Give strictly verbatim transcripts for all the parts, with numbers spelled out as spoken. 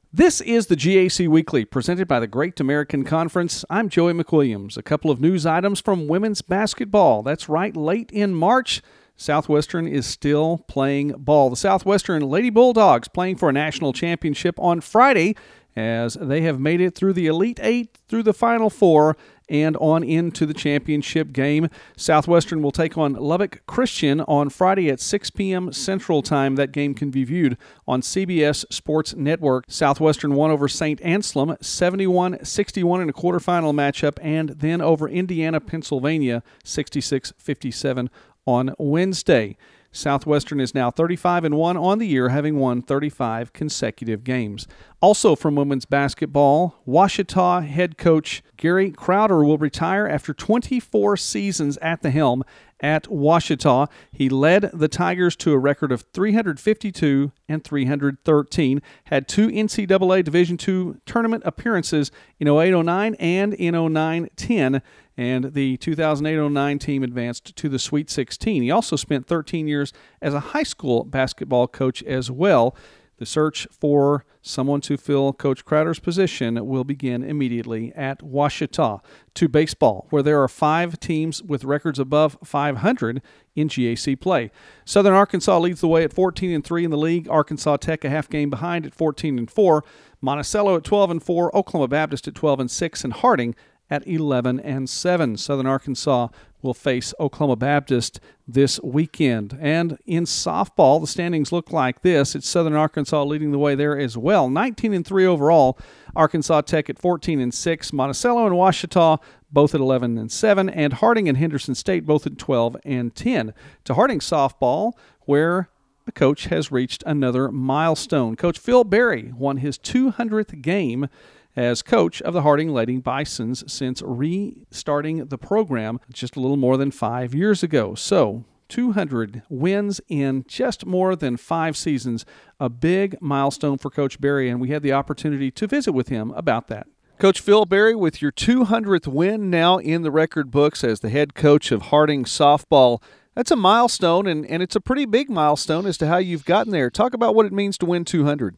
This is the G A C Weekly, presented by the Great American Conference. I'm Joey McWilliams. A couple of news items from women's basketball. That's right, late in March, Southwestern is still playing ball. The Southwestern Lady Bulldogs playing for a national championship on Friday, as they have made it through the Elite Eight, through the Final Four, and on into the championship game. Southwestern will take on Lubbock Christian on Friday at six p.m. Central Time. That game can be viewed on C B S Sports Network. Southwestern won over Saint Anselm seventy-one sixty-one in a quarterfinal matchup, and then over Indiana, Pennsylvania sixty-six fifty-seven on Wednesday. Southwestern is now thirty-five and one on the year, having won thirty-five consecutive games. Also from women's basketball, Ouachita head coach Gary Crowder will retire after twenty-four seasons at the helm at Ouachita. He led the Tigers to a record of three hundred fifty-two and three hundred thirteen, had two N C double A Division two tournament appearances in oh eight oh nine and in oh nine ten, and the two thousand eight oh nine team advanced to the Sweet sixteen. He also spent thirteen years as a high school basketball coach as well. The search for someone to fill Coach Crowder's position will begin immediately at Ouachita. To baseball, where there are five teams with records above five hundred in G A C play. Southern Arkansas leads the way at fourteen and three in the league. Arkansas Tech a half game behind at fourteen and four. Monticello at twelve and four. Oklahoma Baptist at twelve and six. And Harding at eleven and seven. Southern Arkansas will face Oklahoma Baptist this weekend. And in softball, the standings look like this. It's Southern Arkansas leading the way there as well. nineteen and three overall. Arkansas Tech at fourteen and six. Monticello and Ouachita both at eleven and seven. And Harding and Henderson State both at twelve and ten. To Harding softball, where the coach has reached another milestone. Coach Phil Berry won his two hundredth game as coach of the Harding Lady Bisons since restarting the program just a little more than five years ago. So, two hundred wins in just more than five seasons, a big milestone for Coach Berry, and we had the opportunity to visit with him about that. Coach Phil Berry, with your two hundredth win now in the record books as the head coach of Harding softball, that's a milestone, and, and it's a pretty big milestone as to how you've gotten there. Talk about what it means to win two hundred.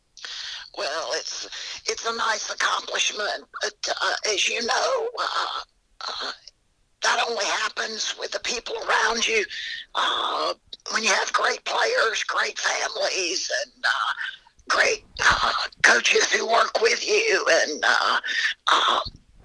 Well, it's it's a nice accomplishment, but uh, as you know, uh, uh, that only happens with the people around you. Uh, when you have great players, great families, and uh, great uh, coaches who work with you, and uh, uh,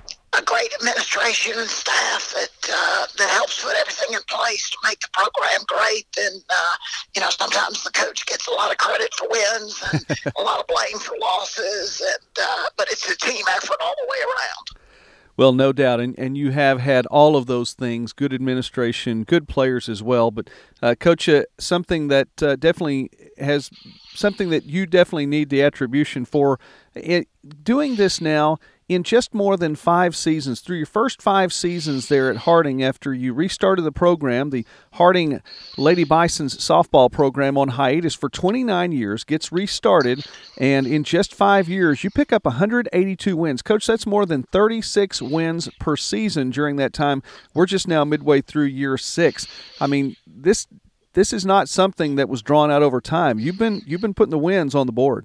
a great administration and staff that uh, that helps put everything in place to make the program great. And uh, you know, sometimes the coach gets a lot of credit for wins and a lot of blame for losses, and uh, but it's a team effort all the way around. Well, no doubt, and, and you have had all of those things, good administration, good players as well. But, uh, Coach, uh, something that uh, definitely has something that you definitely need the attribution for. It, doing this now in just more than five seasons, through your first five seasons there at Harding after you restarted the program, the Harding Lady Bisons softball program on hiatus for twenty-nine years, gets restarted, and in just five years you pick up one hundred eighty-two wins. Coach, that's more than thirty-six wins per season during that time. We're just now midway through year six. I mean, this this is not something that was drawn out over time. You've been you've been putting the wins on the board.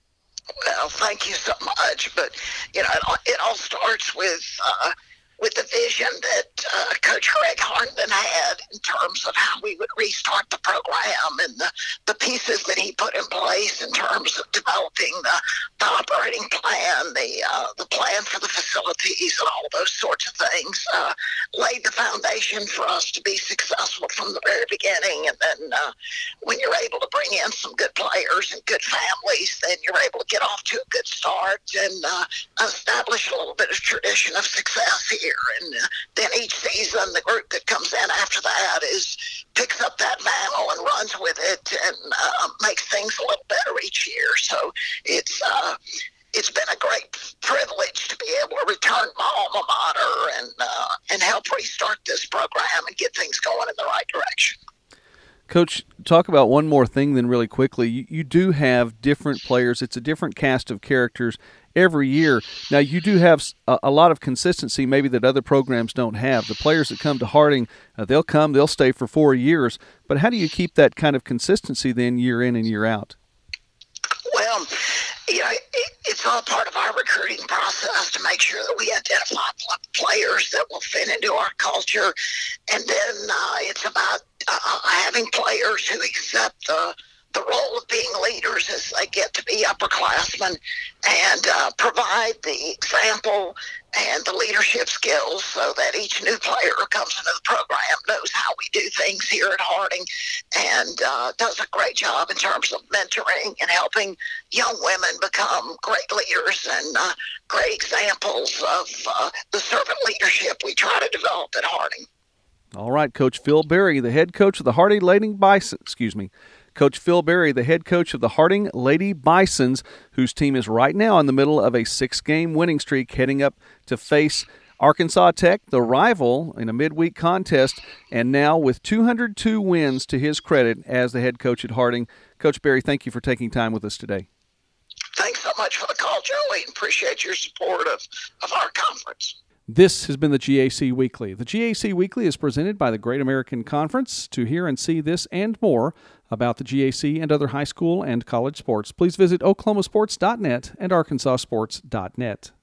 Well, thank you so much. But, you know, it all, it all starts with uh, with the vision that uh, Coach Greg Harnden had in terms of how we would restart the program, and the, the pieces that he put in place in terms of developing the, the operating plan, the uh, the plan for the facilities, and all those sorts of things, uh, laid the foundation for us to be successful from the very beginning. And then uh, when you're able to bring in some good players and good families, then you're able to get off to a good start and uh, establish a little bit of tradition of success here. And uh, then each season, the group that comes in after that is picks up that mantle and runs with it, and uh, makes things a little better each year. So it's uh, it's been a great privilege to be able to return my alma mater and uh, and help restart this program and get things going in the right direction. Coach, talk about one more thing then really quickly. You, you do have different players. It's a different cast of characters every year. Now, you do have a, a lot of consistency maybe that other programs don't have. The players that come to Harding, uh, they'll come, they'll stay for four years. But how do you keep that kind of consistency then year in and year out? Well, you know, it, it's all part of our recruiting process to make sure that we identify pl- players that will fit into our culture. And then uh, it's about uh, having players who accept the, the role of being leaders as they get to be upperclassmen and uh, provide the example and the leadership skills so that each new player who comes into the program knows how we do things here at Harding and uh, does a great job in terms of mentoring and helping young women become great leaders and uh, great examples of uh, the servant leadership we try to develop at Harding. All right, Coach Phil Berry, the head coach of the Harding Lady Bison, excuse me, Coach Phil Berry, the head coach of the Harding Lady Bisons, whose team is right now in the middle of a six-game winning streak, heading up to face Arkansas Tech, the rival, in a midweek contest, and now with two hundred two wins to his credit as the head coach at Harding. Coach Berry, thank you for taking time with us today. Thanks so much for the call, Joey, and appreciate your support of, of our conference. This has been the G A C Weekly. The G A C Weekly is presented by the Great American Conference. To hear and see this and more about the G A C and other high school and college sports, please visit oklahoma sports dot net and arkansas sports dot net.